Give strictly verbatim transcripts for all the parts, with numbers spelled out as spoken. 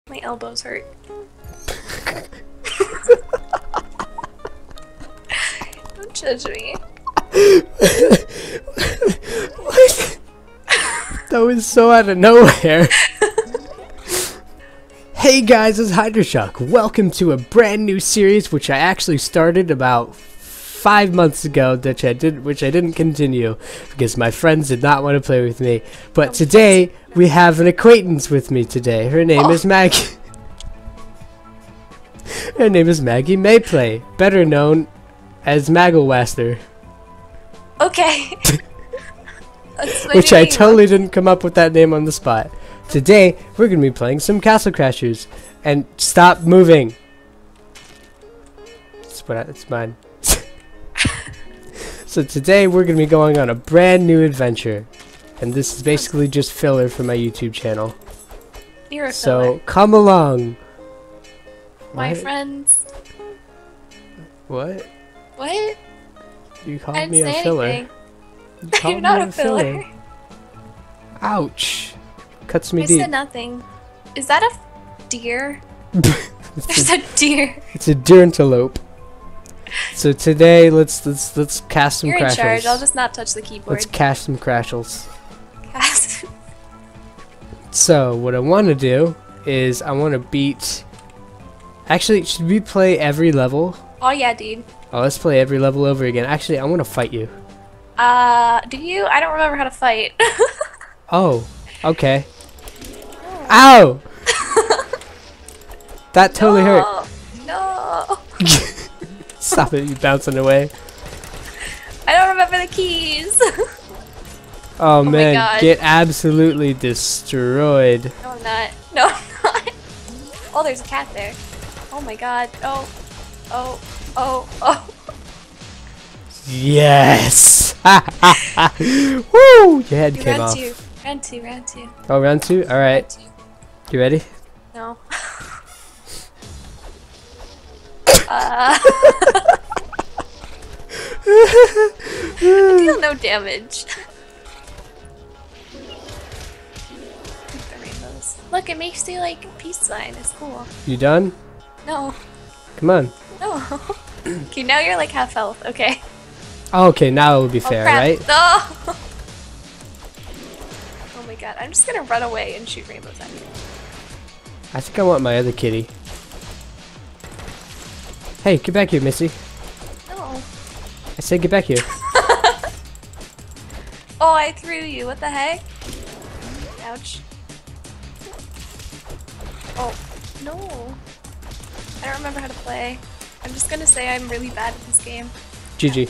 My elbows hurt. Don't judge me. What? That was so out of nowhere. Hey guys, it's Hydroshock. Welcome to a brand new series which I actually started about five months ago, which I did, which I didn't continue because my friends did not want to play with me. But today we have an acquaintance with me today. Her name oh. is Maggie. Her name is Maggie Mayplay, better known as Magglewaster. Okay. Which I totally didn't come up with that name on the spot. Today, we're going to be playing some Castle Crashers. And stop moving. It's, what I, it's mine. So today, we're going to be going on a brand new adventure. And this is basically just filler for my YouTube channel. You're a so, filler. come along. My What? friends. What? What? You called I didn't me say a filler. anything. You called You're not me a filler. Ouch. Cuts me I deep. said nothing. Is that a deer? There's a deer. It's a deer antelope. So today, let's let's let's cast some You're crashels. in charge. I'll just not touch the keyboard. Let's cast some crashels. Cast. So what I want to do is I want to beat. Actually, should we play every level? Oh yeah, dude. Oh, let's play every level over again. Actually, I want to fight you. Uh, do you? I don't remember how to fight. Oh, okay. Ow! That totally no, hurt. No. Stop it! You bouncing away. I don't remember the keys. Oh, oh man, my God. Get absolutely destroyed. No, I'm not. No, I'm not. Oh, there's a cat there. Oh my God. Oh, oh, oh, oh. Yes! Woo! Your head You came round off. two. Round two. Round two. Oh, round two? Alright. Round two. You ready? No. uh, I deal no damage. The rainbows. Look, it makes you like a peace sign. It's cool. You done? No. Come on. No. Okay, now you're like half health. Okay. Oh, okay, now it will be Oh, fair, crap. right? No. Oh my God! I'm just gonna run away and shoot rainbows at you. I think I want my other kitty. Hey, get back here, Missy. No. I said get back here. Oh, I threw you. What the heck? Ouch. Oh, no. I don't remember how to play. I'm just gonna say I'm really bad at this game. G G.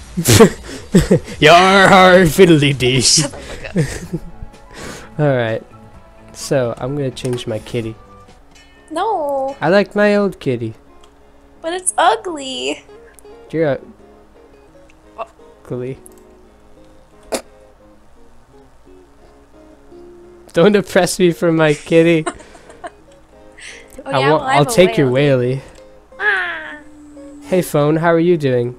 Your hard fiddly dee. Shut the fuck up. Alright. So, I'm gonna change my kitty. No, I like my old kitty. but it's ugly. You're Oh. ugly. Don't oppress me for my kitty. Oh, I yeah, won't, well, I I'll have a take your whale. whaley. Ah. Hey phone, how are you doing?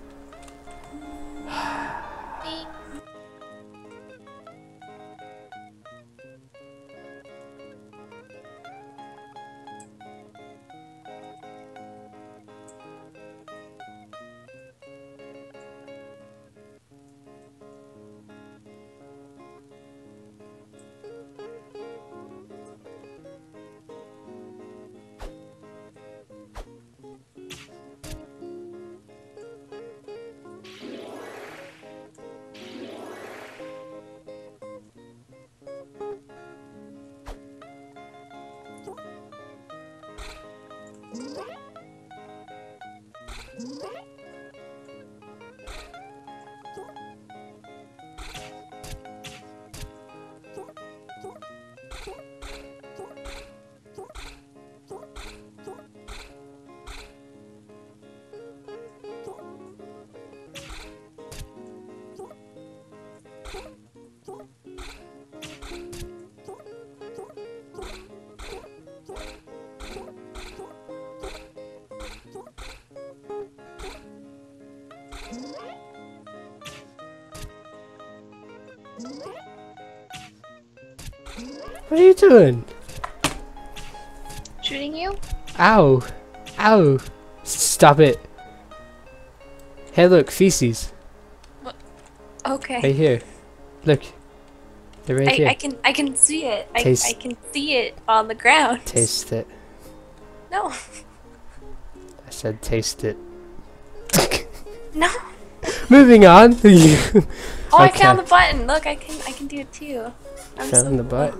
What are you doing? shooting you? Ow! Ow! Stop it! Hey, look, feces. Okay. Right here. Look. They're right I, here. I can I can see it. I, Taste- I can see it on the ground. Taste it. No. I said taste it. No. Moving on. Oh, I Okay. found the button. Look, I can I can do it too. I'm Found so the butt.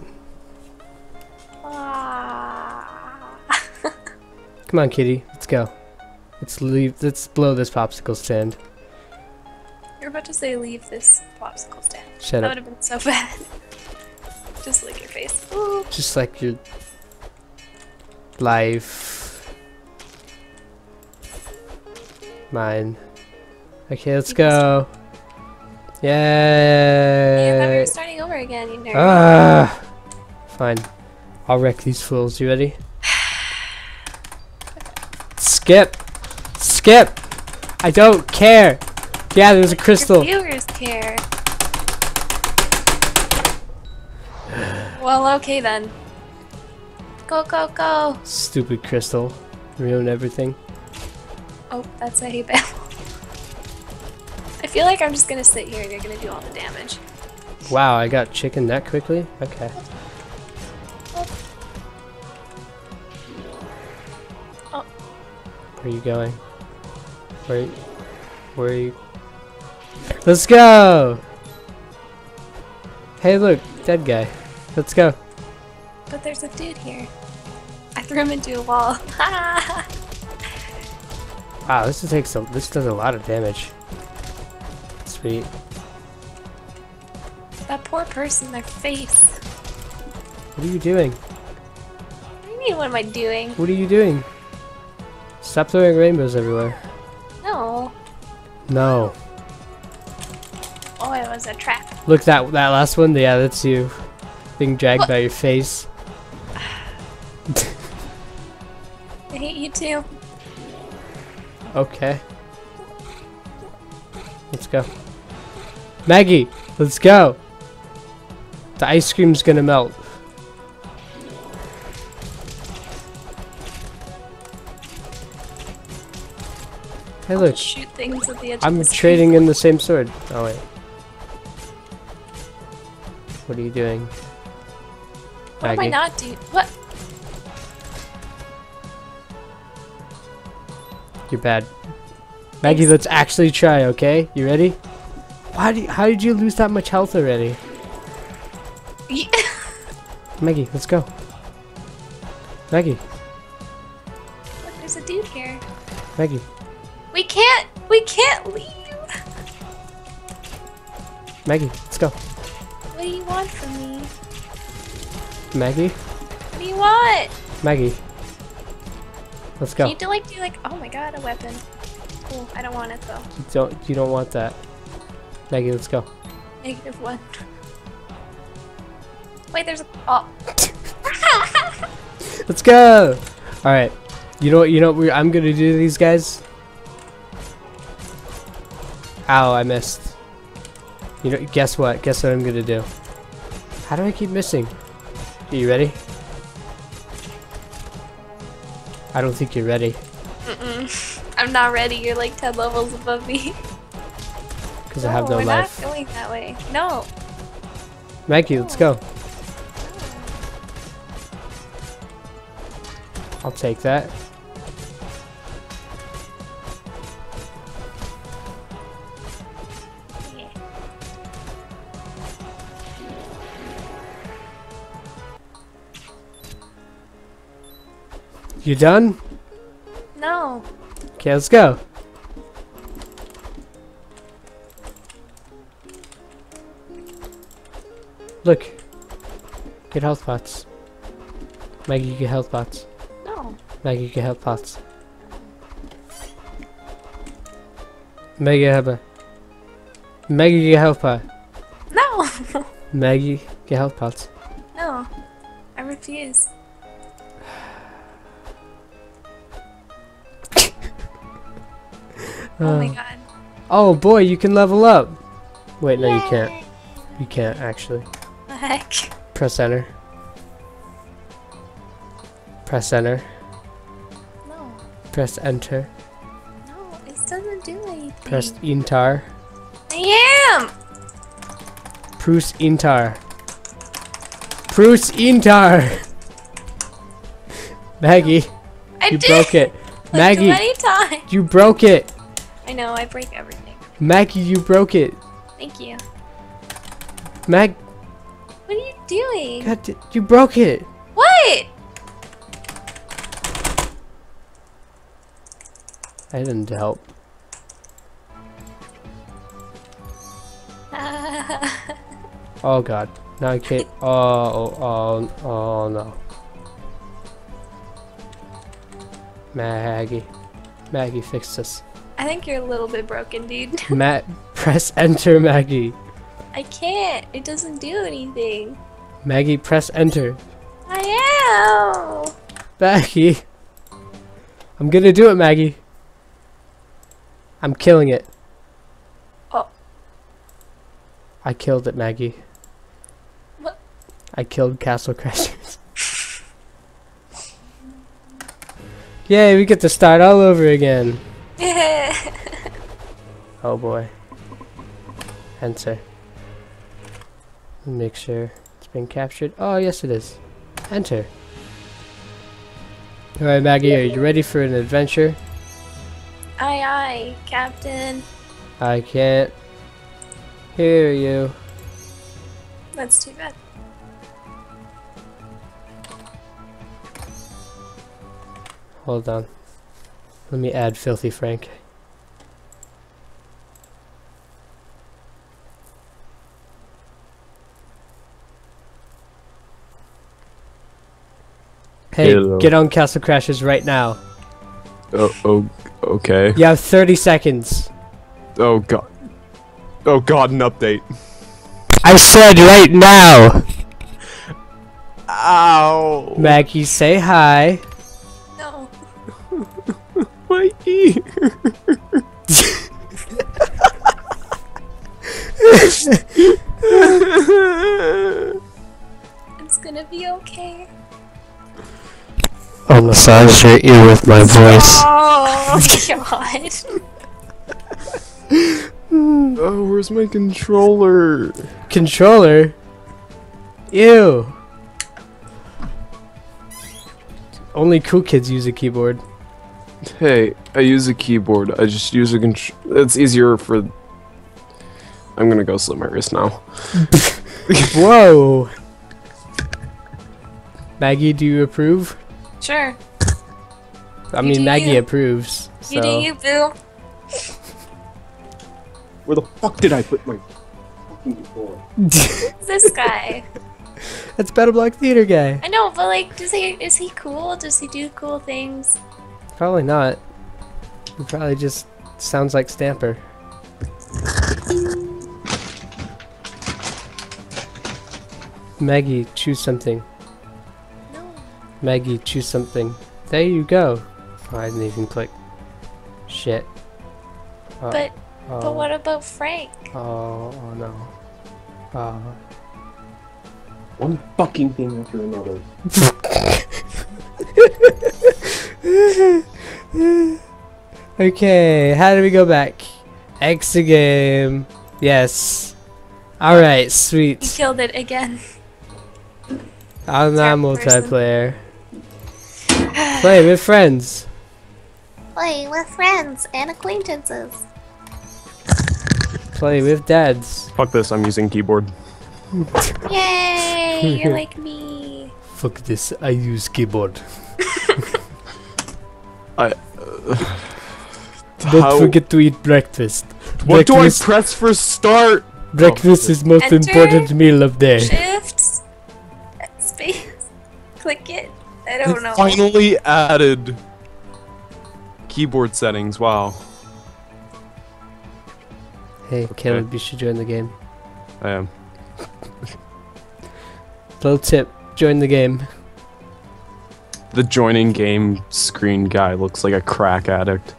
Ah. Come on, kitty. Let's go. Let's leave. Let's blow this popsicle stand. You're about to say leave this popsicle stand. Shut That up. would have been so bad. Just lick your face. Ooh. Just like your life. Mine. Okay, let's go. Yeah, I thought we Yay! were starting over again, you nerd. Ah! Fine. I'll wreck these fools. You ready? Skip! Skip! I don't care! Yeah, there's a crystal. Your viewers care. Well, okay then. Go, go, go! Stupid crystal. Ruin everything. Oh, that's a hay bale. I feel like I'm just gonna sit here and you're gonna do all the damage. Wow, I got chicken that quickly? Okay. Oh. Where are you going? Where, where are you? Let's go! Hey, look, dead guy. Let's go. But there's a dude here. I threw him into a wall. Wow, this takes a, this does a lot of damage. Sweet. That poor person, their face. What are you doing? What do you mean, what am I doing? What are you doing? Stop throwing rainbows everywhere. No. No. Oh, it was a trap. Look, that that last one. Yeah, that's you. Being dragged What? by your face. I hate you too. Okay. Let's go. Maggie, let's go. The ice cream's gonna melt. Hey, I'll look. just shoot things at the edge I'm of the trading in the same sword. Oh, wait. What are you doing? What am I Maggie? not doing? What? You're bad. Maggie, let's actually try, okay? You ready? Why do you, how did you lose that much health already? Maggie, let's go. Maggie, Look, there's a dude here. Maggie, We can't. We can't leave. Maggie, let's go. What do you want from me? Maggie, What do you want? Maggie, let's go. Can you do like do like? Oh my god, a weapon. Cool. I don't want it though. You don't you don't want that. Maggie, let's go. Negative one. Wait, there's a. Oh. Let's go. All right. You know what? You know what we, I'm gonna do to these guys. Ow! I missed. You know. Guess what? Guess what I'm gonna do. How do I keep missing? Are you ready? I don't think you're ready. Mm-mm. I'm not ready. You're like ten levels above me. Because I have no we're life. not going that way. No. Maggie, let's go. I'll take that. Yeah. You done? No. Okay, let's go. Look. Get health pots. Maggie, get health pots. No. Maggie, get health pots. Maggie, have a. Maggie, get health pot. No. Maggie, get health pots. No. I refuse. Oh my Uh, god. Oh boy, you can level up. Wait, no, you Yay. can't. You can't actually. The heck? Press enter. Press enter. No. Press enter. No, it doesn't do anything. Press enter. I am! Prus enter. Prus enter. Maggie, I you did! broke it. Like Maggie, twenty times. you broke it. I know, I break everything. Maggie, you broke it. Thank you. Mag, What are you doing? God, d- you broke it. What? I didn't help. Oh God, now I can't. Oh, oh, oh, oh no. Maggie, Maggie, fix this. I think you're a little bit broken, dude. Matt, press enter, Maggie. I can't. It doesn't do anything. Maggie, press enter. I am. Maggie, I'm gonna do it, Maggie. I'm killing it. Oh. I killed it, Maggie. What? I killed Castle Crashers. Yay, we get to start all over again. Oh boy. Enter. Make sure it's been captured. Oh, yes it is. Enter. Alright, Maggie, are you ready for an adventure? Aye, aye, Captain. I can't hear you. That's too bad. Hold on. Let me add Filthy Frank. Hey, Hello. get on Castle Crashers right now. Oh, oh, okay. You have thirty seconds. Oh god. Oh god, an update. I said right now! Ow! Maggie, say hi. No. My ear. It's gonna be okay. I'll massage your ear with my voice. Oh, God. Oh, where's my controller? Controller? Ew. Only cool kids use a keyboard. Hey, I use a keyboard. I just use a control. It's easier for. I'm gonna go slit my wrist now. Whoa. Maggie, do you approve? Sure. I You mean, do Maggie you. approves. So. You do you, boo. Where the fuck did I put my fucking controller? Who's this guy? That's Battle Block Theater guy. I know, but like, does he, is he cool? Does he do cool things? Probably not. He probably just sounds like Stamper. Maggie, choose something. No. Maggie, choose something. There you go. Oh, I didn't even click. Shit. Oh, But, oh, but what about Frank? Oh, oh no. Oh. One fucking thing after another. Okay, how do we go back? Exit game. Yes. Alright, You sweet. killed it again. I'm not Third person. multiplayer. Play with friends. Play with friends and acquaintances. Play with dads. Fuck this, I'm using keyboard. Yay! You're like me. Fuck this, I use keyboard. I. Don't How- forget to eat breakfast. What do I breakfast, press for start? breakfast is most Enter. important meal of day. Shift. Space. Click it. I don't It know. finally added keyboard settings. Wow. Hey, Caleb, you should join the game. I am. Little tip, join the game. The joining game screen guy looks like a crack addict.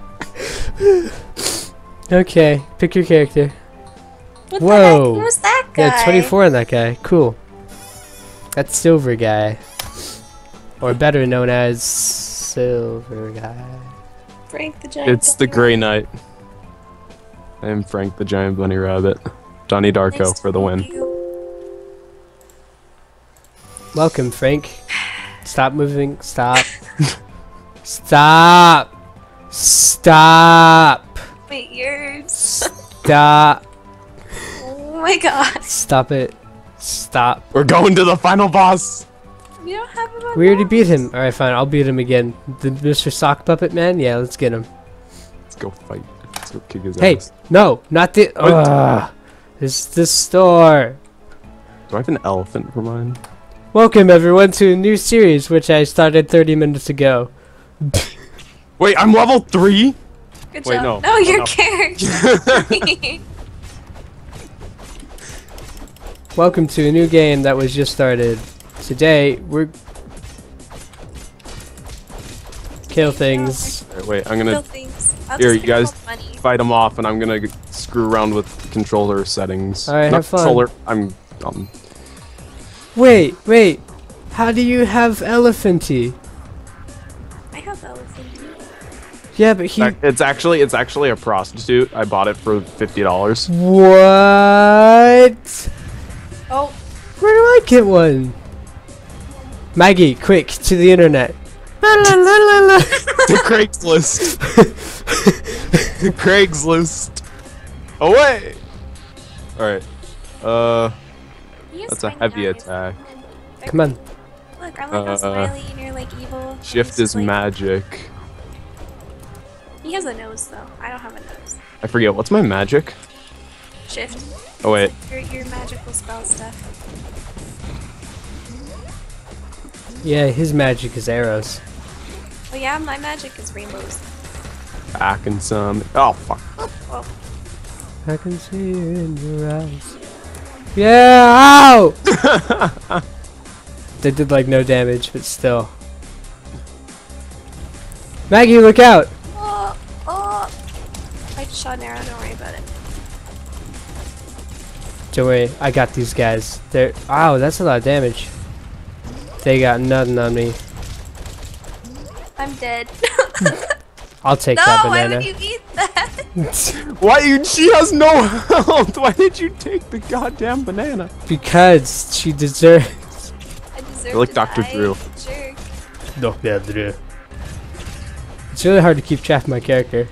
Okay, pick your character. What Whoa. the heck was that guy. Yeah, twenty-four on that guy. Cool. That's Silver Guy. Or better known as Silver Guy. Frank the Giant It's the Bunny Grey Rabbit. Knight. I am Frank the Giant Bunny Rabbit. Johnny Darko Nice to for the meet win. you. Welcome, Frank. Stop moving. Stop. Stop. Stop. Wait, yours. Stop. Oh my god. Stop it. Stop. We're going to the final boss! We don't have him on We already box. beat him. Alright, fine. I'll beat him again. The Mister Sock Puppet Man? Yeah, let's get him. Let's go fight. Let's go kick his Hey, ass. no, not the. Ugh. This this store. Do I have an elephant for mine? Welcome everyone to a new series which I started thirty minutes ago. Wait, I'm level three? Good Wait, job. no. No, Oh, your no. character. Welcome to a new game that was just started. Today we're kill things. Alright, wait, I'm Kill gonna things. I'll Here, just you guys- give money. fight them off and I'm gonna g- screw around with controller settings. Alright, Not have fun. Controller, I'm dumb. Wait, wait. How do you have Elephanty? I have elephant. Yeah, but he. Ac- It's actually it's actually a prostitute. I bought it for fifty dollars. What? Oh, Where do I get one? Maggie, quick to the internet. La, la, la, la, la. The Craigslist. The Craigslist. Away. All right. Uh, he is that's a fine heavy now. attack. Come on. Look, I'm like all Uh, smiley and you're like evil. Shift He's is like- magic. He has a nose though. I don't have a nose. I forget what's my magic. Shift. Oh wait. Your, your magical spell stuff. Yeah, his magic is arrows. Oh yeah, my magic is rainbows. Back and some. Oh fuck. Oh, I can see you in your eyes. Yeah, ow! They did like no damage, but still. Maggie, look out! oh, oh. I just shot an arrow. Don't worry about it. Don't worry, I got these guys. They're. Ow, that's a lot of damage. They got nothing on me. I'm dead. I'll take No, that why banana. would you eat that? Why you? She has no health. Why did you take the goddamn banana? Because she deserves. I deserve You're like to Doctor die. Drew. Jerk. Doctor Drew. It's really hard to keep track of my character.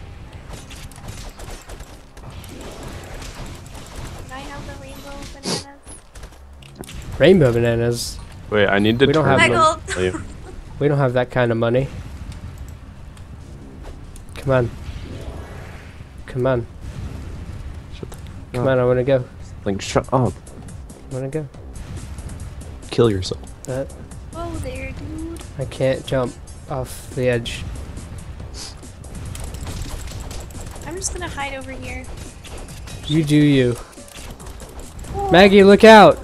Can I have the rainbow bananas? Rainbow bananas. Wait, I need to We don't turn have them. Michael. We don't have that kind of money. Come on. Come on. Shut the Come on, I wanna go. Like, shut up. I wanna go. Kill yourself. Uh, Whoa there, dude. I can't jump off the edge. I'm just gonna hide over here. You do you. Oh. Maggie, look out!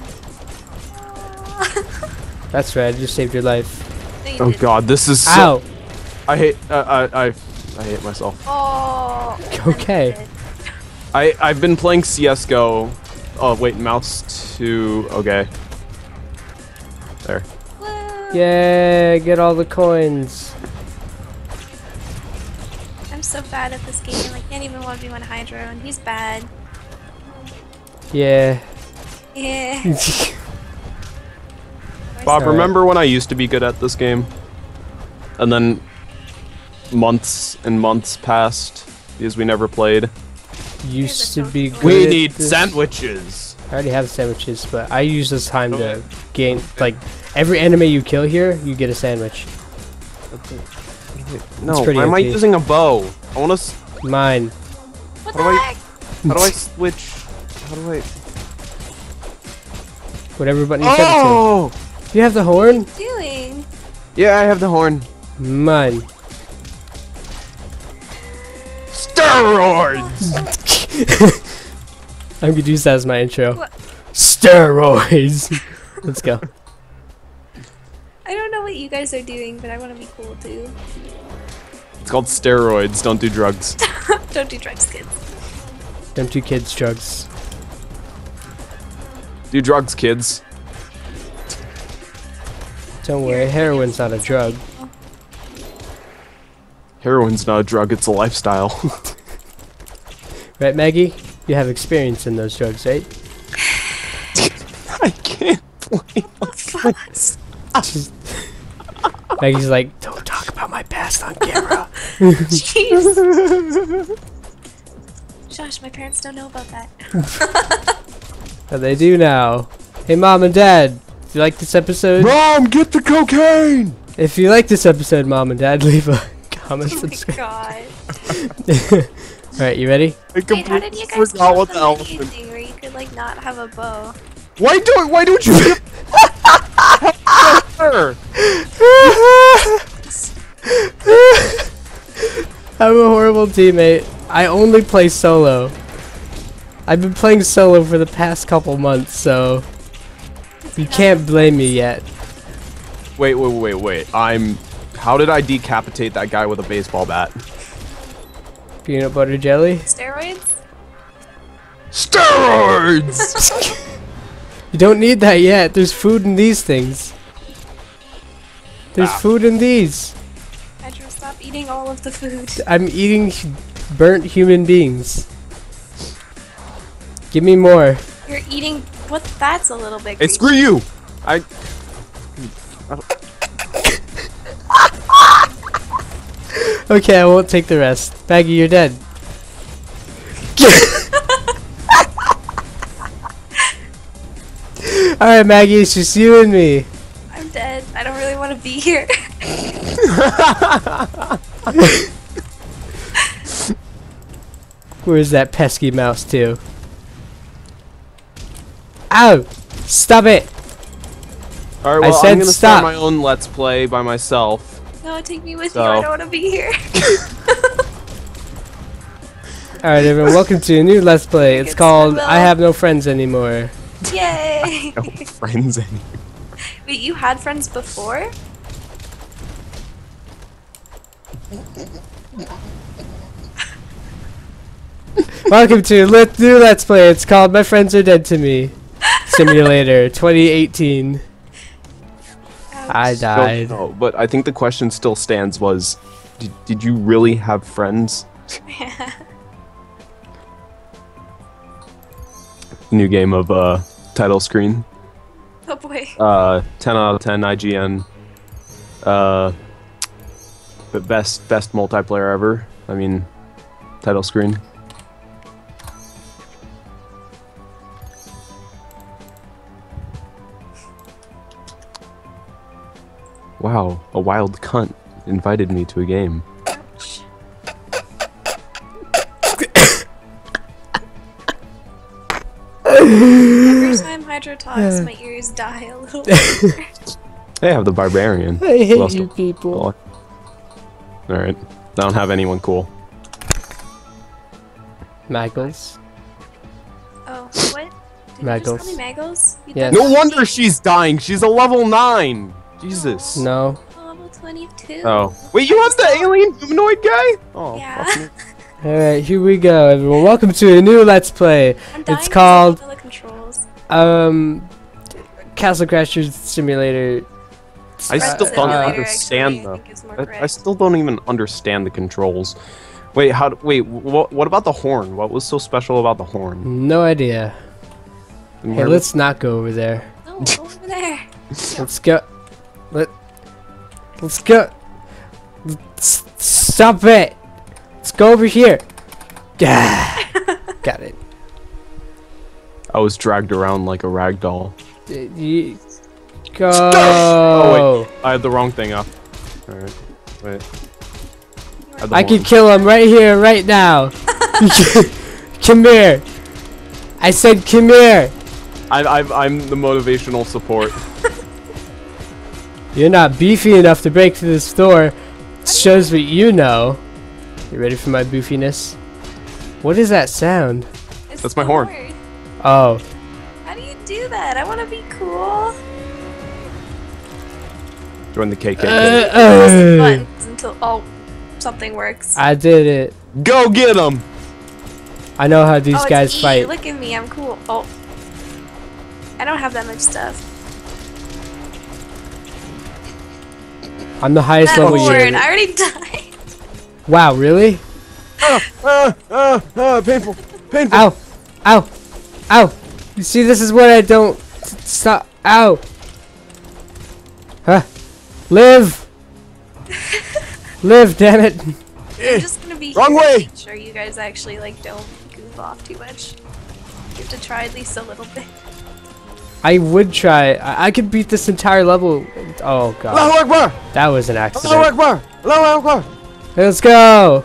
That's right, I just saved your life. No, you Oh didn't. god, this is so. Ow! I hate. Uh, I I I hate myself. Oh. Okay. I'm dead. I I've been playing C S G O. Oh wait, mouse to. Okay. There. Woo. Yeah, get all the coins. I'm so bad at this game. I can't even one v one Hydro, and he's bad. Yeah. Yeah. Bob, Alright. remember when I used to be good at this game? And then months and months passed because we never played. Used to be good. We at need this. sandwiches. I already have sandwiches, but I use this time to Okay. gain, like, every enemy you kill here, you get a sandwich. No, pretty why am I O P. using a bow? I want to. Mine. What How the do I- heck? How do I switch? How do I? Whatever button you set it Oh! to. You have the horn? What are you doing? Yeah, I have the horn. Mine. Steroids. I'm gonna use that as my intro. What? Steroids! Let's go. I don't know what you guys are doing, but I want to be cool too. It's called steroids. Don't do drugs. Don't do drugs, kids. Them two kids drugs. Do drugs, kids. Don't worry, heroin's not a drug. Heroin's not a drug, it's a lifestyle. Right, Maggie? You have experience in those drugs, right? I can't play. She's- Maggie's like, don't talk about my past on camera. Jeez. Josh, my parents don't know about that. But they do now. Hey, Mom and Dad, if you like this episode, Mom, get the cocaine! if you like this episode, Mom and Dad, leave a comment, Oh my subscribe. god. Alright, you ready? I Wait, how did you guys forgot what build the the menu elephant. thing where you could like not have a bow? Why do Why don't you? Her? I'm a horrible teammate. I only play solo. I've been playing solo for the past couple months, so you can't blame me yet. Wait, wait, wait, wait. I'm. How did I decapitate that guy with a baseball bat? Peanut butter jelly? Steroids? Steroids! You don't need that yet. There's food in these things. There's Ah. food in these. Hydro, stop eating all of the food. I'm eating h- burnt human beings. Give me more. You're eating. What? That's a little bit. Hey, Greasy. screw you! I. Okay, I won't take the rest. Baggy, you're dead. Alright, Maggie, it's just you and me. I'm dead. I don't really want to be here. Where's that pesky mouse to? Ow! Stop it! Alright, I well, said I'm gonna stop. start my own Let's Play by myself. No, take me with So- you. I don't want to be here. Alright, everyone, welcome to a new Let's Play. It's It's called Snowball. I Have No Friends Anymore. Yay! No friends anymore. Wait, you had friends before? Welcome to Let's New Let's Play. It's called My Friends Are Dead to Me Simulator twenty eighteen. I Ouch. died. No, no, but I think the question still stands was, did, did you really have friends? New game of uh, title screen. Oh boy. Uh, ten out of ten I G N. Uh, but best best multiplayer ever. I mean, title screen. Wow, a wild cunt invited me to a game. Ouch. Every time Hydro talks, my ears die a little bit. Hey, I have the barbarian. I hate Lost you a- people. Alright. I don't have anyone cool. Maggles. Oh, what? Did Maggles. you just call me Maggles? You Yes. thought No that wonder was she's dying! She's a level nine! Jesus. No. level twenty-two. Oh. Wait, you have the alien humanoid guy? Oh, Yeah. fuck me. Alright, here we go, everyone. Welcome to a new Let's Play. I'm dying It's 'cause I called, don't know the controls. um, Castle Crashers Simulator. I Spread still don't Simulator, understand actually, I the- think is more I, I correct. still don't even understand the controls. Wait, how? d- Wait, what? What about the horn? What was so special about the horn? No idea. And Hey, where- let's not go over there. No, go over there. Let's go. Let. Let's go. Let's stop it. Let's go over here. Yeah. Got it. I was dragged around like a rag doll. Y- y- Go. Oh, wait. I had the wrong thing up. All right. Wait. had the I horn. can kill him right here, right now. Come here. I said come here. I, I, I'm the motivational support. You're not beefy enough to break through this door. Shows what you know. You ready for my boofiness? What is that sound? It's That's my the horn. Oh. How do you do that? I want to be cool. Join the K K K. Uh, Press the uh, buttons until oh, something works. I did it. Go get him! I know how these oh, it's guys E. fight. Look at me, I'm cool. Oh, I don't have that much stuff. I'm the highest That level horn, you. I already died. Wow, really? Ah, ah, ah, ah, painful, painful. Ow! Ow! Ow! You see, this is what I don't stop. Ow! Huh? Live! Live, damn it! I'm just gonna be Wrong here way. to make sure you guys actually like don't goof off too much. You have to try at least a little bit. I would try. I, I could beat this entire level. Oh god, Allahu Akbar! that was an Allahu accident. Akbar! Allahu Akbar! Let's go!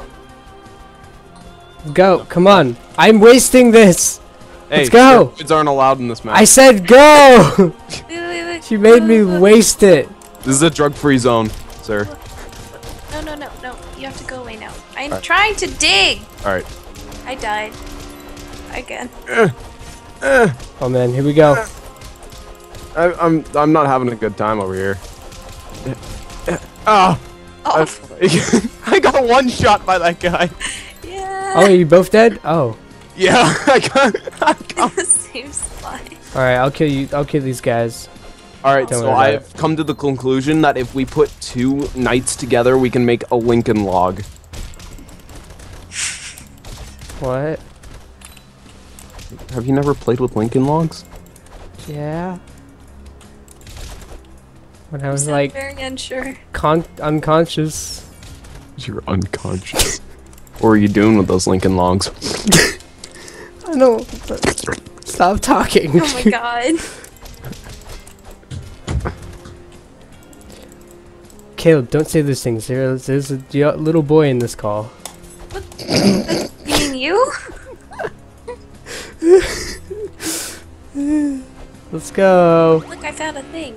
Go! Come on! I'm wasting this. Hey, Let's go. Kids aren't allowed in this map. I said go! Wait, wait, wait. You made me Wait, wait, waste it. This is a drug-free zone, sir. wait. No, no, no, no. You have to go away now. I'm right. trying to dig. All right. I died. Again. Uh, uh, Oh man, here we go. I, I'm I'm not having a good time over here. Ah! Oh, I, I got one shot by that guy. yeah. Oh, are you both dead? Oh. Yeah, I got. I got. In the same spot. All right, I'll kill you. I'll kill these guys. All right, Don't so worry about I've come to the conclusion that if we put two knights together, we can make a Lincoln log. What? Have you never played with Lincoln logs? Yeah. When I was I'm like very unsure. con unconscious. You're unconscious. What are you doing with those Lincoln logs? I don't. Stop talking. Oh my god. Caleb, don't say those things. There's, there's a y- little boy in this call. You mean you? Let's go. Look, I found a thing.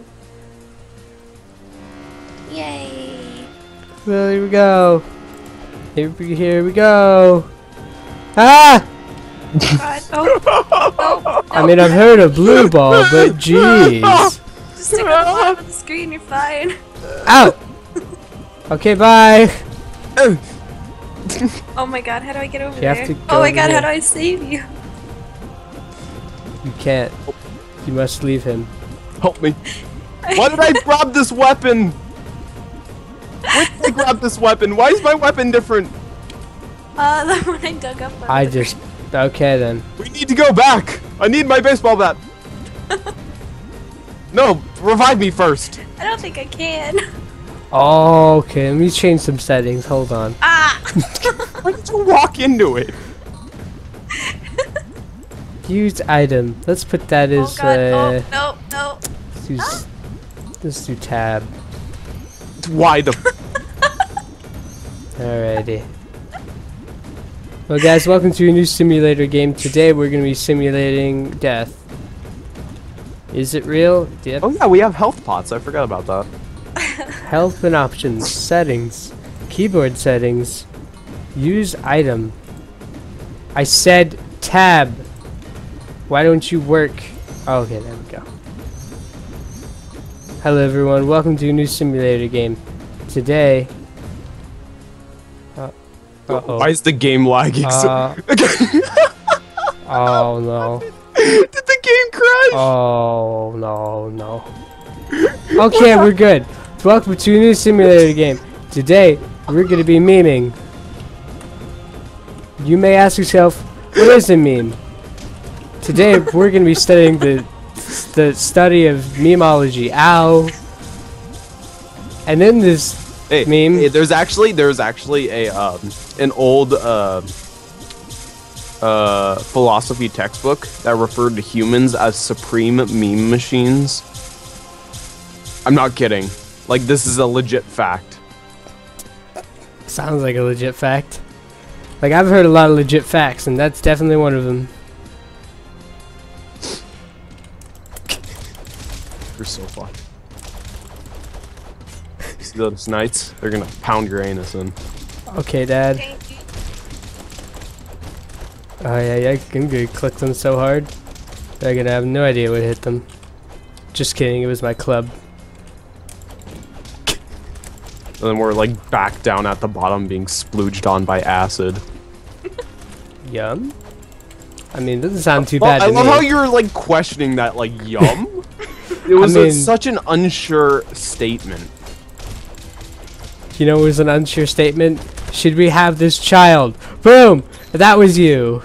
Yay. Well, here we go. Here we, here we go. Ah! God. Oh. Oh. I mean, I've heard of blue ball, but jeez. Just stick on the bottom of the screen, you're fine. Ow! Okay, bye. Oh my god, how do I get over You there? have to go oh my over god, here. how do I save you? You can't. You must leave him. Help me. Why did I grab this weapon? Why did I grab this weapon? Why is my weapon different? Uh, the one I dug up. on I the- just. Okay then. We need to go back. I need my baseball bat. No, revive me first. I don't think I can. Oh, okay, let me change some settings. Hold on. Ah! Why did you walk into it? Use item. Let's put that Oh as. god, uh, oh, no, no. let's, use, let's do tab. Why the? Alrighty. Well, guys, welcome to a new simulator game. Today we're going to be simulating death. Is it real? Yep. Oh yeah, we have health pots. I forgot about that. Health and options. Settings. Keyboard settings. Use item. I said tab. Why don't you work? Oh, okay, there we go. Hello everyone, welcome to a new simulator game. Today... Uh, uh-oh. Why is the game lagging so? Uh, oh no. Did the game crash? Oh no, no. Okay, we're good. Welcome to a new simulator game. Today, we're going to be memeing. You may ask yourself, what is a meme? Today, we're going to be studying the the study of memeology. Ow. And in this Hey, meme, hey, there's actually there's actually a um an old uh uh philosophy textbook that referred to humans as supreme meme machines. I'm not kidding. Like, this is a legit fact. sounds like a legit fact. Like, I've heard a lot of legit facts, and that's definitely one of them. You're so fucked. See those knights? They're gonna pound your anus in. Okay, Dad. Thank you. Oh yeah, yeah, I'm gonna click them so hard. They're gonna have no idea what hit them. Just kidding, it was my club. And then we're like back down at the bottom being splooged on by acid. Yum. I mean, doesn't sound too Well, bad I to love me. how you're like questioning that, like, yum. It was I a- mean- such an unsure statement. You know, it was an unsure statement. Should we have this child? Boom! That was you.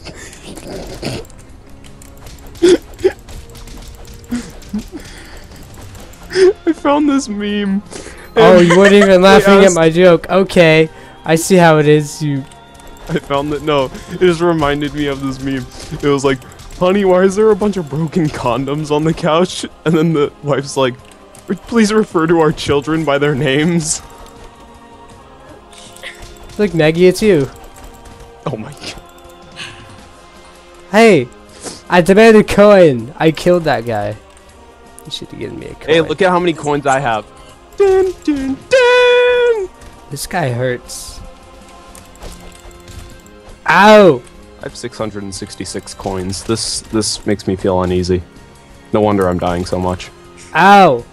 I found this meme. Oh, you weren't even laughing at asked- my joke. Okay, I see how it is. You. I found that, no, it just reminded me of this meme. It was like, honey, why is there a bunch of broken condoms on the couch? And then the wife's like, please refer to our children by their names. Look, Maggie, it's you. Oh my god. Hey, I demand a coin. I killed that guy. You should have given me a coin. Hey, look at how many coins I have. Dun, dun, dun. This guy hurts. Ow! I have six hundred sixty-six coins. This this makes me feel uneasy. No wonder I'm dying so much. Ow!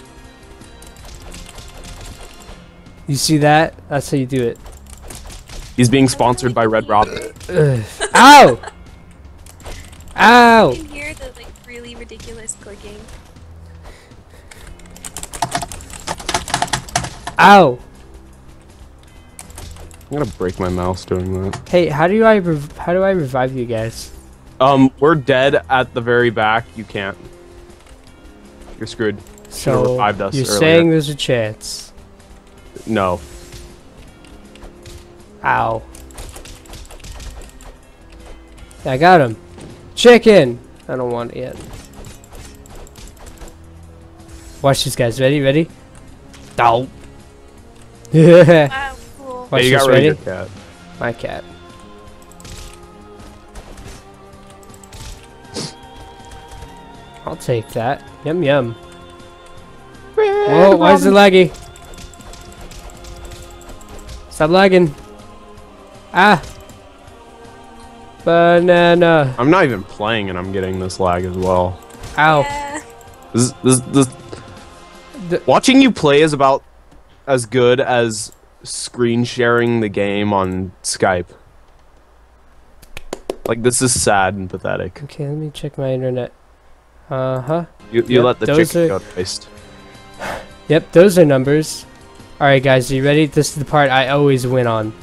You see that? That's how you do it. He's being sponsored by Red Robin. Ugh. Ow! I Ow! can hear the like really ridiculous clicking. Ow! I'm gonna break my mouse doing that. Hey, how do I rev how do I revive you guys? Um, we're dead at the very back. You can't. You're screwed. Should've So revived us you're earlier. saying there's a chance? No. Ow! I got him. Chicken. I don't want it yet. Watch this, guys. Ready? Ready? Ow! Yeah. Wow, cool. Watch Hey, you this. got rid Ready? of your cat. My cat. I'll take that. Yum yum. Whoa, why is it laggy? Stop lagging. Ah! Banana. I'm not even playing and I'm getting this lag as well. Ow. Yeah. This, this, this, The- watching you play is about as good as screen sharing the game on Skype. Like, this is sad and pathetic. Okay, let me check my internet. Uh-huh. You, you Yep, let the those chicken are- go to waste. Yep, those are numbers. Alright guys, are you ready? This is the part I always win on.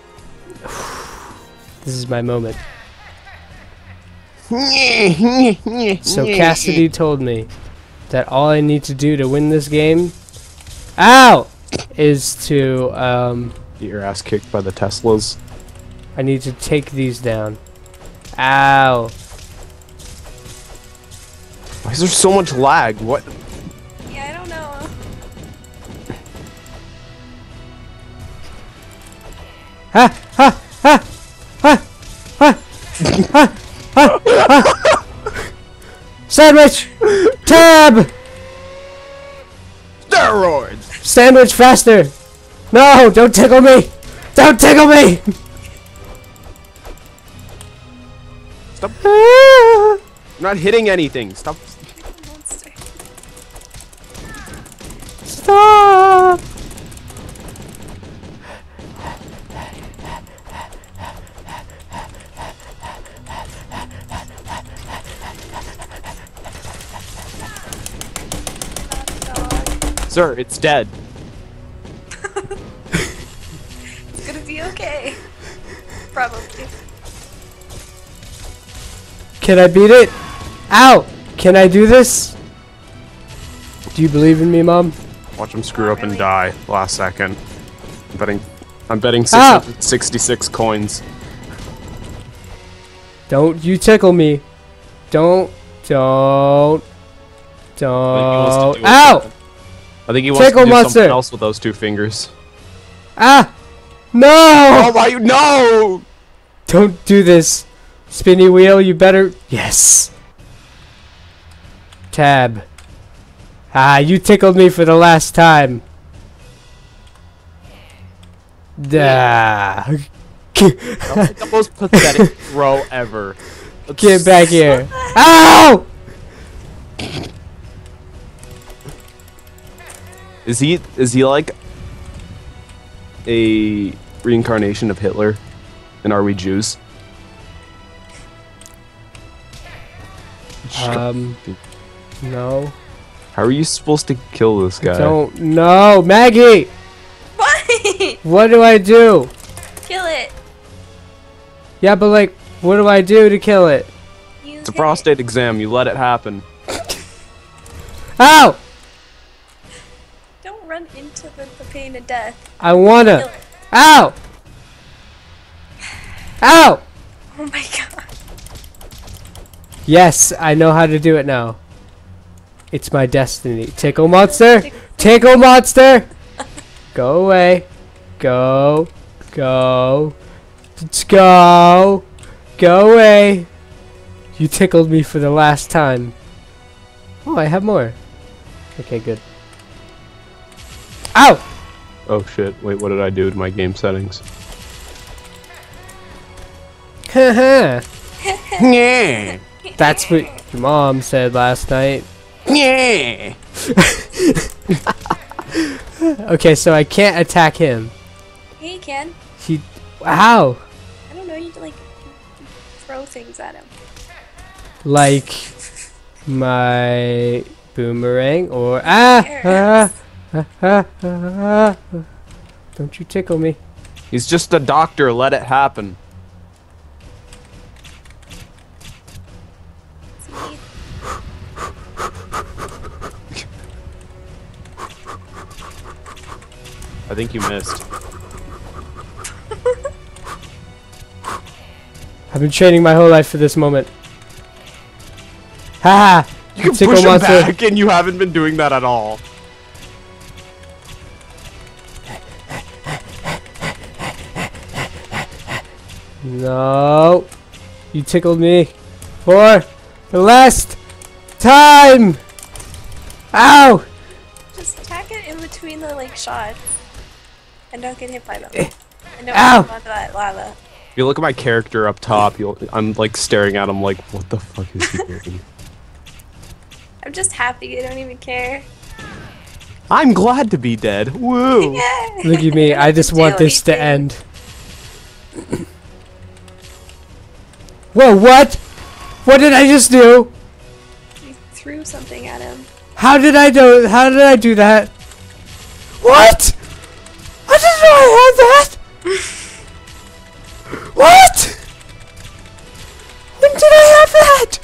This is my moment. So Cassidy told me that all I need to do to win this game, ow, is to um, Get your ass kicked by the Teslas. I need to take these down. Ow. Why is there so much lag? What? Yeah, I don't know. Ha ha ha ha ha ha ha ha. Sandwich! Tab! Steroids! Sandwich faster! No, don't tickle me! Don't tickle me! Stop. Ah. I'm not hitting anything. Stop. Monster. Stop! Dog. Sir, it's dead. It's gonna be okay. Probably. Can I beat it? Ow! Can I do this? Do you believe in me, Mom? Watch him screw up and really. die last second. I'm betting. I'm betting Ah! six hundred sixty-six coins. Don't you tickle me. Don't. Don't. Don't. Ow! I think he wants Tickle to do monster. something else with those two fingers. Ah! No! Oh my! No! Don't do this. Spinny wheel, you better. Yes. Tab. Ah, you tickled me for the last time. Da. That was like the most pathetic throw ever. Get back here. Ow! Is he? Is he like a reincarnation of Hitler? And are we Jews? Um, no. How are you supposed to kill this guy? Don't no, Maggie. What? What do I do? Kill it. Yeah, but like, what do I do to kill it? You It's a hit prostate exam. You let it happen. Ow! it. Don't run into the, the pain of death. I Kill wanna. it. Ow! Ow! Oh my god. Yes, I know how to do it now. It's my destiny. Tickle monster! Tickle monster! Go away. Go. Go. Let's go. Go away. You tickled me for the last time. Oh, I have more. Okay, good. Ow! Oh shit! Wait, what did I do to my game settings? Haha. Yeah. That's what your mom said last night. Yeah. Okay, so I can't attack him. Yeah, you can. He. How? I don't know, you like throw things at him. Like my boomerang or ah, ah, ah, ah, ah, ah. Don't you tickle me. He's just a doctor. Let it happen. See? I think you missed. I've been training my whole life for this moment. Ha! You can Tickle push him monster. back, and you haven't been doing that at all. No. You tickled me for the last time. Ow! Just attack it in between the like shots. And don't get hit by them. Eh. And don't Ow! move onto that lava. If you look at my character up top, you'll. I'm like staring at him like, what the fuck is he doing? I'm just happy, I don't even care. I'm glad to be dead. Woo! Yeah. Look at me. I just Do want this to anything. end. Whoa, what? What did I just do? You threw something at him. How did I do how did I do that? What? I didn't know I had that! What? When did I have that?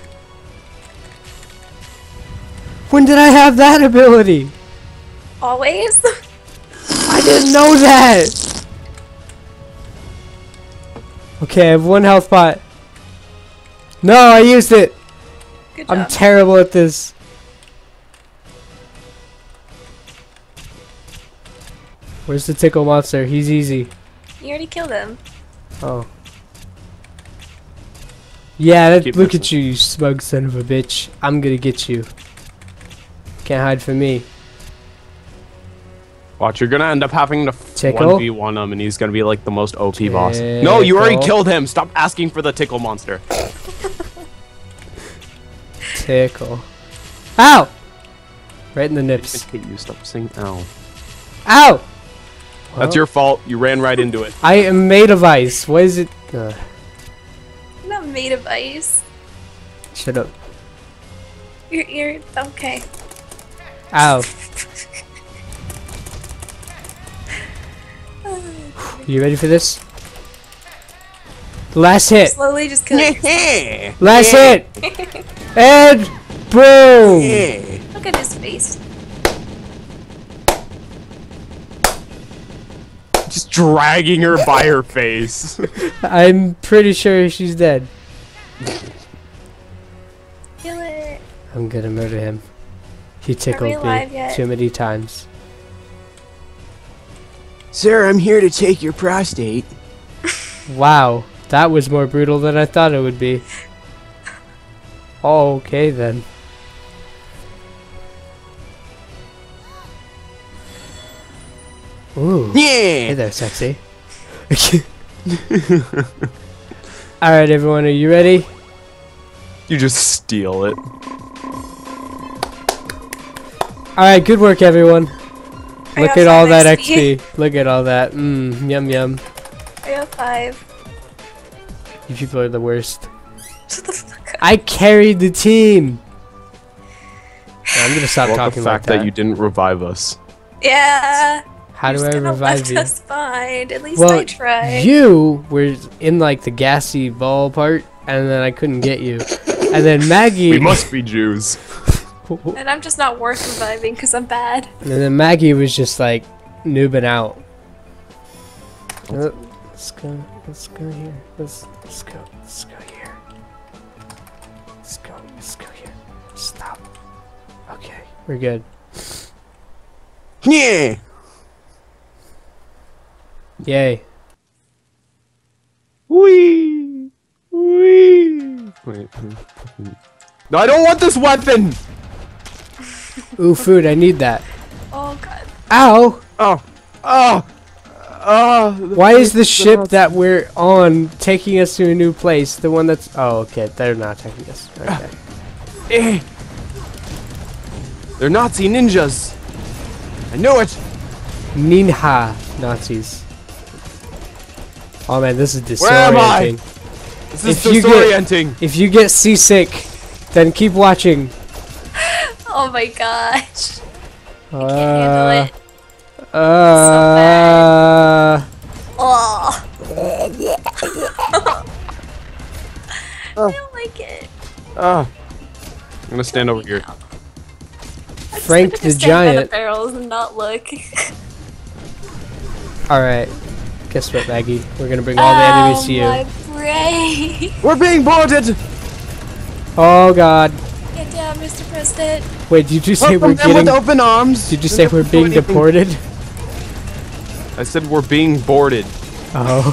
When did I have that ability? Always? I didn't know that! Okay, I have one health pot. No, I used it! Good job. I'm terrible at this. Where's the tickle monster? He's easy. You already killed him. Oh. Yeah, that, Keep look at missing. you, you smug son of a bitch. I'm gonna get you. Can't hide from me. Watch, you're gonna end up having to Tickle? one v one him, and he's gonna be like the most O P boss. No, you already Tickle. killed him. Stop asking for the tickle monster. Tickle. Ow! Right in the nips. I hate you. Stop saying ow. Ow! That's Well, your fault. You ran right into it. I am made of ice. What is it? Uh, You're not made of ice. shut up. You're, you're okay. Ow. You ready for this? Last hit. Slowly just kill yourself. Last hit. And boom. Look at his face. Just dragging her by her face. I'm pretty sure she's dead. Kill it. I'm gonna murder him. He tickled alive me yet? too many times. Sir, I'm here to take your prostate. Wow, that was more brutal than I thought it would be. Oh, okay then. Ooh. Hey Yeah. there, sexy. Alright, everyone, are you ready? You just steal it. Alright, good work, everyone. I Look got at all five that X P. X P. Look at all that. Mmm, yum yum. I got five. You people are the worst. Shut the fuck up. I carried the team. I'm gonna stop Well, the talking like fact that. that you didn't revive us. Yeah. How you do I just kinda revive left you? us behind. At least Well, I tried. you were in like the gassy ball part, and then I couldn't get you. And then Maggie. We must be Jews. And I'm just not worth reviving because I'm bad. And then Maggie was just like noobing out. Uh, Let's go. Let's go here. Let's let's go. Let's go here. Let's go. Let's go here. Stop. Okay, we're good. Yeah. Yay. Wee. Wee. Wait. No, I don't want this weapon. Ooh, food. I need that. Oh god. Ow! Oh. Oh. Oh. Why is the ship that we're on taking us to a new place? The one that's... Oh, okay. They're not taking us. Okay. Eh. They're Nazi ninjas. I know it. Ninja Nazis. Oh man, this is Where am I? disorienting. This is If you get- disorienting. If you get seasick, then keep watching. Oh my gosh. Uh, Can't handle it. uh, Oh. I don't like it. Ah. I'm gonna stand over here. I just Frank like to the stand by Giant. the barrels and not look. Alright. Guess what, Maggie? We're gonna bring all the enemies to you. Oh my brain. We're being boarded. Oh god. Get down, Mister President. Wait, did you say we're Welcome them getting... with open arms. Did you say we're Do being anything. deported? I said we're being boarded. Oh.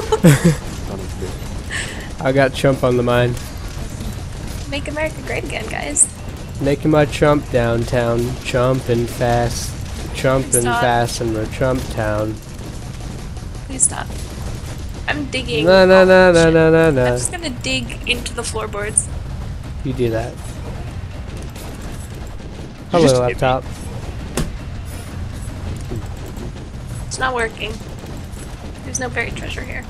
I got chump on the mind. Make America great again, guys. Making my chump downtown. Chumping fast. Chumping Stop. fast in the chump town. Please stop. I'm digging. No, no, Oh, no, no, shit. no, no, I'm no. just gonna dig into the floorboards. You do that. just Hello, hit me. laptop. It's not working. There's no buried treasure here.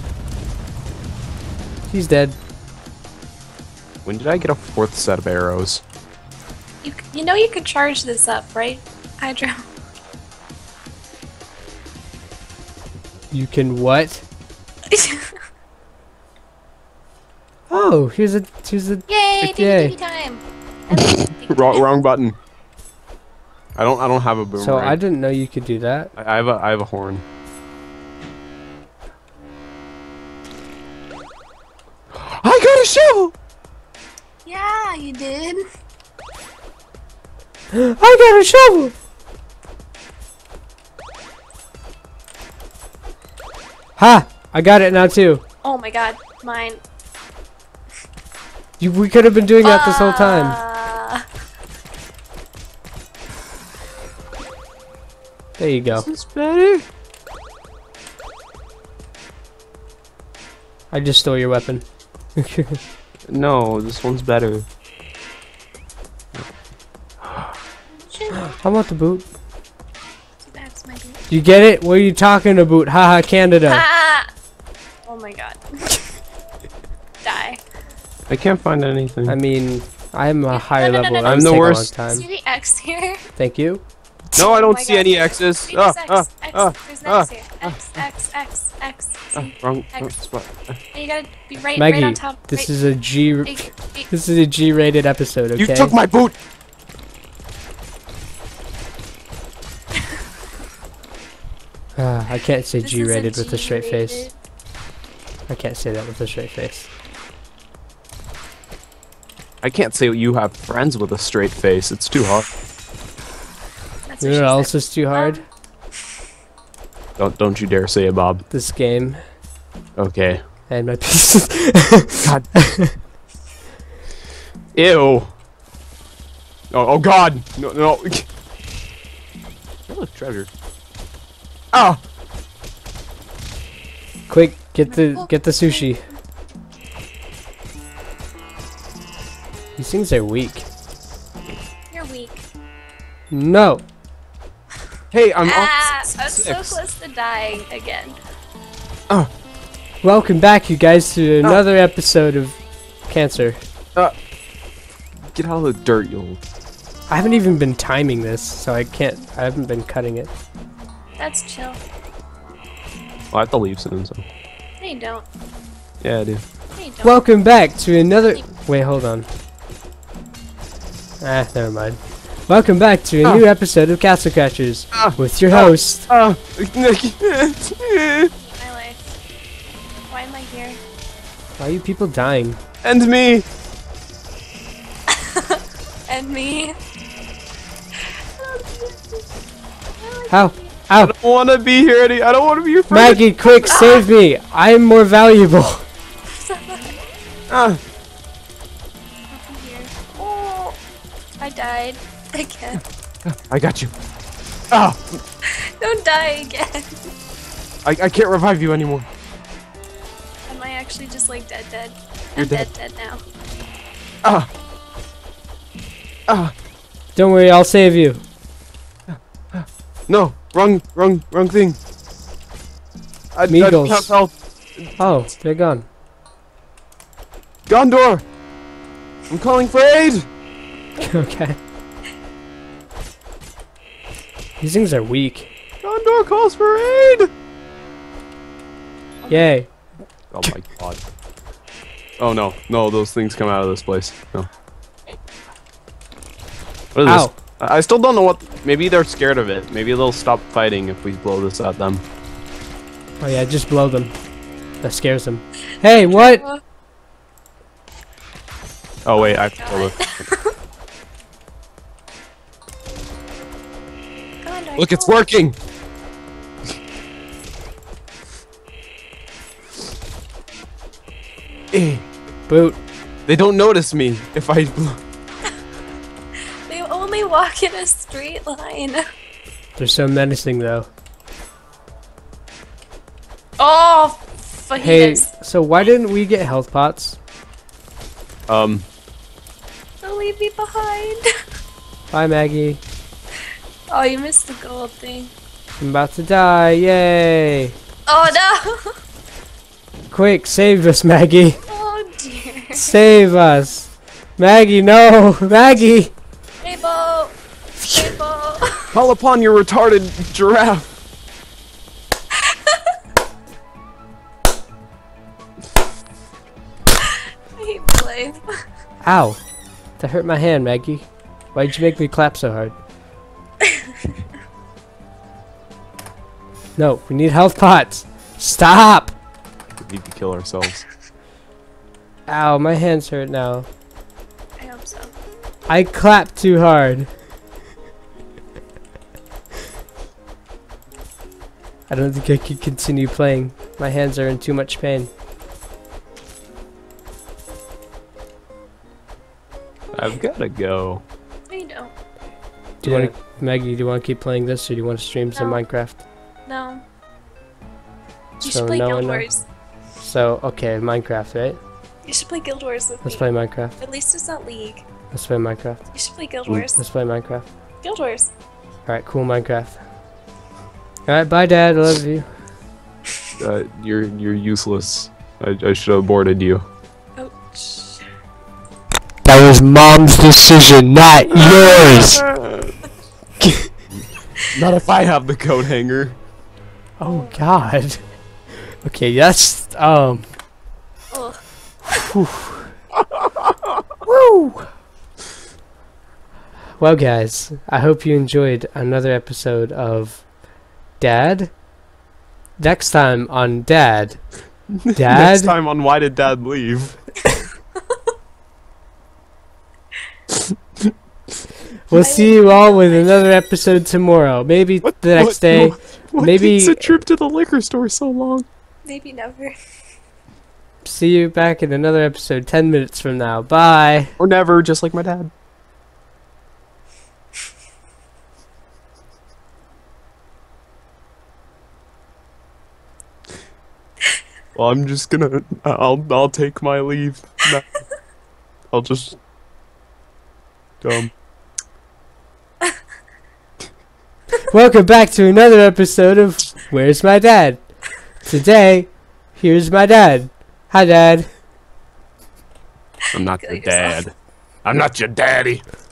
He's dead. When did I get a fourth set of arrows? You c- you know you could charge this up, right, Hydro? You can what? Oh, here's a here's a Yay! Heck Diggy yay. diggy time. I love diggy wrong, time. wrong button. I don't. I don't have a boomerang. So I didn't know you could do that. I, I have a. I have a horn. I got a shovel. Yeah, you did. I got a shovel. Ha! I got it now too. Oh my god, mine. You, we could have been doing that this whole time. Uh, There you go. This is better. I just stole your weapon. No, this one's better. shit. I want the boot. That's my boot. You get it? What are you talking about? Haha, Canada. Ah! Oh my god. Die. I can't find anything. I mean, I'm a higher no, no, level. no, no, That I'm would the take worst. A long See time. the X here? Thank you. no, I Oh don't my see God. any X's. See Ah, this X, ah, X, ah, there's an ah, X here. X, X, X, X. ah, See? wrong, X. wrong spot. And you gotta be right, Maggie, right on top. this right, is a G. big, big. This is a G-rated episode. Okay. You took my boot. Ah, I can't say This is G-rated with a straight face. G-rated. I can't say that with a straight face. I can't say you have friends with a straight face. It's too hard. That's You what know she what else said. is too hard? Um, Don't don't you dare say it, Bob. This game Okay. and my pieces. God. Ew. Oh, oh God. No, no. Oh, look, treasure. Ah. Quick, get the get the sushi. These things are weak. You're weak. No. Hey, I'm Ah, off I was so six. close to dying again. Welcome back, you guys, to another episode of Cancer. Get out of the dirt, you. I haven't even been timing this, so I can't. I haven't been cutting it. That's chill. Well, I have to leave soon, so. No, you don't. Yeah, I do. No, you don't. Welcome back to another. Wait, hold on. Ah, never mind. Welcome back to a Ah. new episode of Castle Crashers Ah. with your host. Ah! My life. Why am I here? Why are you people dying? And me! And me. How? I Ow! don't want to be here any- I don't want to be your friend! Maggie, quick, save me! I'm more valuable. Ah! I'm here. Oh, I died again. I got you. Ah! Don't die again. I, I can't revive you anymore. Am I actually just like dead, dead? You're I'm dead. dead, dead now. Ah! Ah! Don't worry, I'll save you. No! Wrong, wrong, wrong thing. I, I Meagles. don't have health. Oh, they're gone. Gondor! I'm calling for aid! Okay. These things are weak. Gondor calls for aid! Yay. Oh my god. Oh no, no, those things come out of this place. No. What is Ow. this? I I still don't know what. Maybe they're scared of it. Maybe they'll stop fighting if we blow this at them. Oh yeah, just blow them. That scares them. Hey, what? Oh, Oh wait, I have to God. blow it. God, I Look, it's hope- working! Eh, Boot. they don't notice me if I blow. They only walk in a straight line. They're so menacing though. Oh, Hey, fajitas. so why didn't we get health pots? Um, Don't leave me behind. Bye, Maggie. Oh, you missed the gold thing. I'm about to die. Yay. Oh no! Quick, save us, Maggie. Oh dear. Save us. Maggie, no. Maggie. Rainbow! Rainbow! call upon your retarded giraffe. I hate life. Ow. That hurt my hand, Maggie. Why'd you make me clap so hard? No, we need health pots. Stop. We need to kill ourselves. Ow, my hands hurt now. I hope so. I clapped too hard. I don't think I can continue playing. My hands are in too much pain. I've gotta go. No, you don't. Do you Yeah. want to, Maggie? Do you want to keep playing this, or do you want to stream some No. Minecraft? No. You So should play no Guild one knows. Wars. So okay, Minecraft, right? You should play Guild Wars with Let's me. play Minecraft. At least it's not League. Let's play Minecraft. You should play Guild Mm. Wars. Let's play Minecraft. Guild Wars. All right, cool Minecraft. All right, bye, Dad. I love you. Uh, you're you're useless. I, I should have aborted you. Ouch. That was Mom's decision, not yours. Not if I have the coat hanger. Oh God. Okay, that's um. Ugh. Woo! Well, guys, I hope you enjoyed another episode of Dad. Next time on Dad. Next Dad. time on Why Did Dad Leave? We'll see you all with another episode tomorrow. Maybe What- the next what- day. What, what Maybe- makes a trip to the liquor store so long? Maybe never. See you back in another episode ten minutes from now. Bye. Or never, just like my dad. Well, I'm just gonna. I'll I'll take my leave. now. I'll just. Um. Welcome back to another episode of Where's My Dad? Today, here's my dad. Hi, Dad. I'm not Kill your yourself. dad. I'm not your daddy.